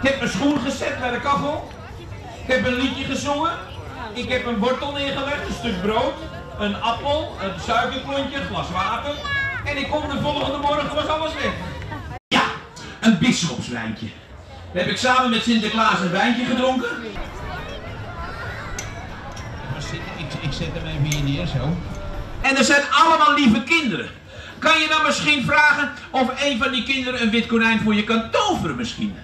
Ik heb mijn schoen gezet bij de kachel. Ik heb een liedje gezongen. Ik heb een wortel neergelegd, een stuk brood, een appel, een suikerklontje, een glas water. En ik kom de volgende morgen, was alles weg. Ja, een bisschopswijntje. Daar heb ik samen met Sinterklaas een wijntje gedronken. Ik zet hem even hier neer, zo. En er zijn allemaal lieve kinderen. Kan je dan misschien vragen of een van die kinderen een wit konijn voor je kan toveren misschien?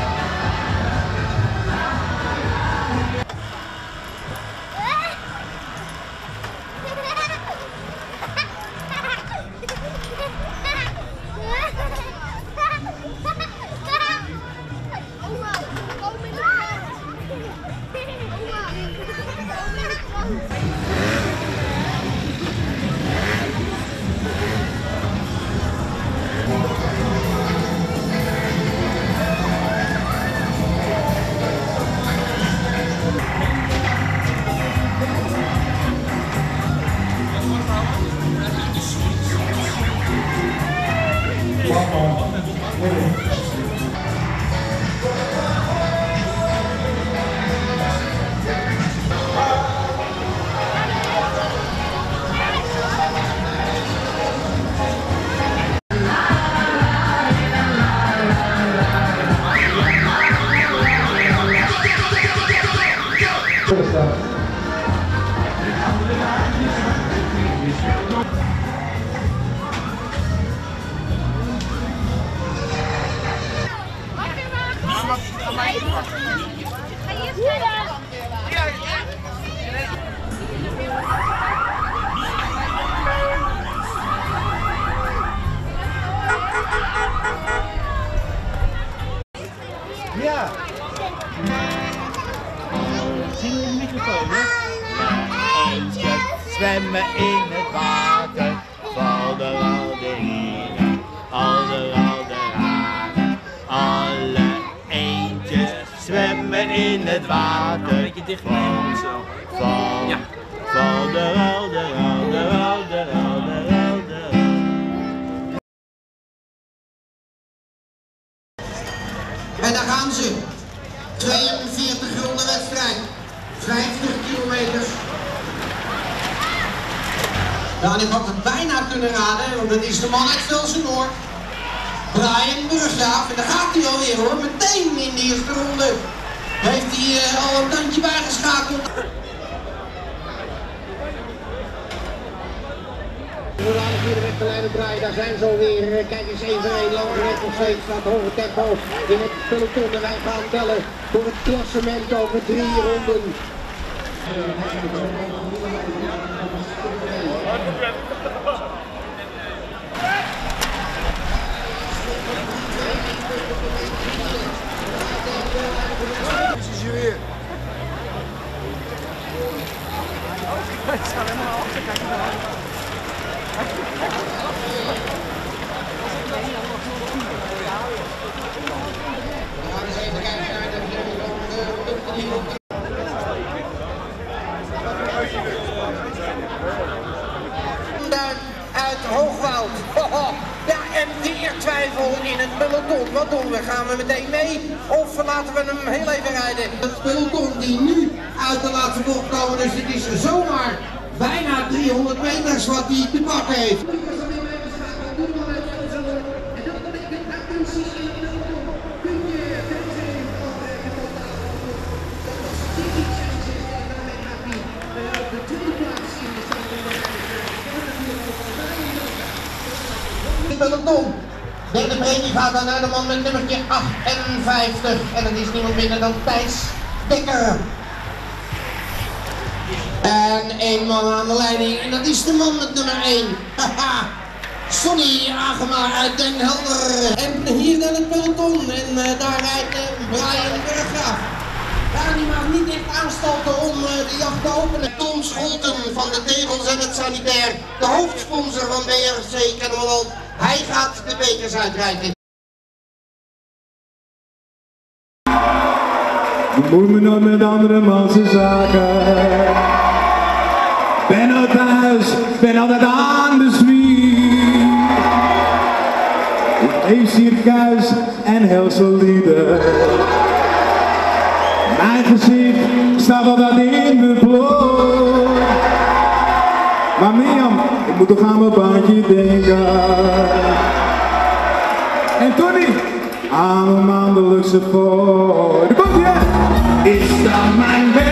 Ja. Zing in de microfoon, hè? Eentjes zwemmen in het water, valderalderine, alderalderane. Alle eentjes zwemmen in het water. Een beetje dicht nemen zo. Ja. En daar gaan ze. 42 ronde wedstrijd. 50 kilometers. Nou, ik had het bijna kunnen raden, want het is de man uit Velsen-Noord. Brian Burggraaf. En daar gaat hij alweer hoor. Meteen in de eerste ronde. Heeft hij al een tandje bijgeschakeld. We gaan hier de weg te leiden draaien, daar zijn ze alweer. Kijk eens één voor één, lange rit nog steeds staat hoge tempo in het peloton. En wij gaan tellen voor het klassement over 3 ronden. Is hij weer? Ik sta helemaal achter, kijk maar. Uit Hoogwoud. Ja, en weer twijfel in het peloton. Wat doen we? Gaan we meteen mee? Of laten we hem heel even rijden? Het peloton die nu uit de laatste bocht komen, dus het is zomaar bijna 300 meters wat hij te pakken heeft. Peloton. Derde premie gaat dan naar de man met nummertje 58. En dat is niemand minder dan Thijs Dekker. En één man aan de leiding. En dat is de man met nummer 1. Haha. Sonny Agema uit Den Helder. En hier dan het peloton. En daar rijdt Brian Burggraaf. Ja, die mag niet echt aanstalten om de jacht te openen. Tom Scholten van de Tegels en het Sanitair. De hoofdsponsor van BRC Kennemerland. Hij gaat de bekers uitreiken. Bemoei me nooit met andere mensen zaken. Ben al thuis, ben altijd aan de zwier. Ik lees hier kuis en heel solide. Mijn gezicht staat altijd in de bloed. Maar Mirjam, ik moet toch aan mijn baantje denken. En Tony, aan mijn maandelijkse voor. Daar komt ie, hè? Is dat mijn werk?